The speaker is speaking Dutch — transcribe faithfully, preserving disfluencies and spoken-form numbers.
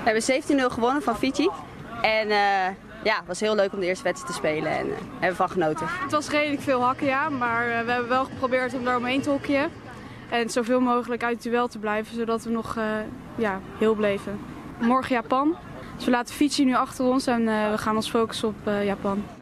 We hebben zeventien nul gewonnen van Fiji. En uh, ja, het was heel leuk om de eerste wedstrijd te spelen en uh, hebben we van genoten. Het was redelijk veel hakken, ja, maar uh, we hebben wel geprobeerd om daar omheen te hockeyen. En zoveel mogelijk uit het duel te blijven, zodat we nog uh, ja, heel bleven. Morgen Japan. Dus we laten Fiji nu achter ons en uh, we gaan ons focussen op uh, Japan.